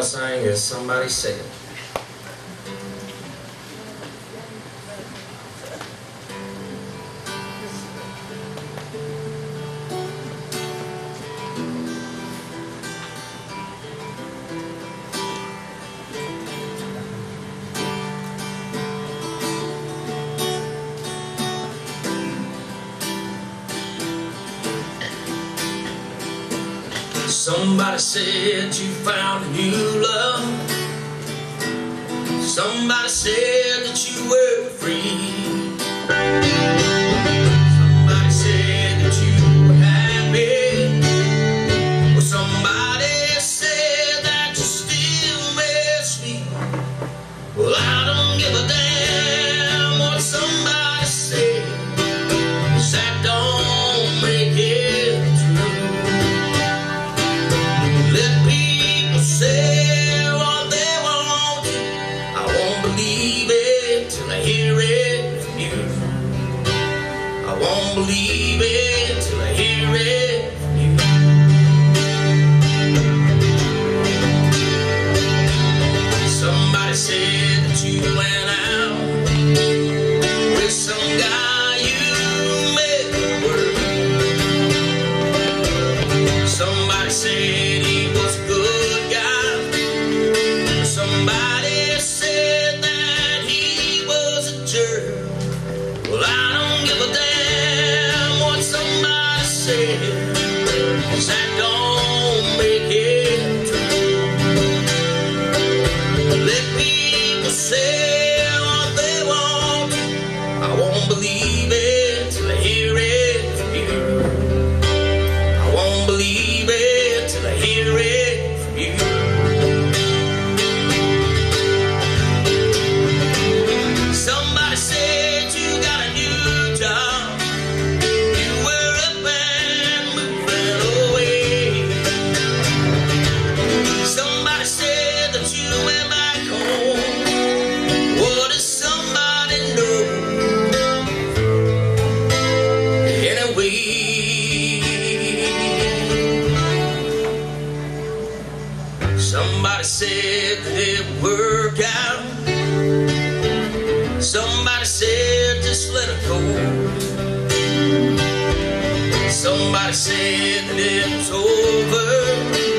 want to sing is Somebody Said. Somebody said you found a new love. Somebody said that you were free. Somebody said that you were happy. Well, somebody said that you still miss me. Well, I don't give a damn what somebody said, 'cause that don't make it true. Let people say what they want to. I won't believe it till I hear it from you. I won't believe it till I hear it from you. Somebody said that you went out with some guy you met at work. Somebody said he was a good guy. Somebody said that he was a jerk. Well, I don't give a damn what somebody said, 'cause that don't make it true. Let people say what they want to. I won't believe it till I hear it from you. I won't believe it till I hear it from you. Somebody said you got a new job. You were up and moving away. Somebody said that you went back home. What does somebody know? Anyway, somebody said that it would work out. Somebody said just let it go. Somebody said that it was over.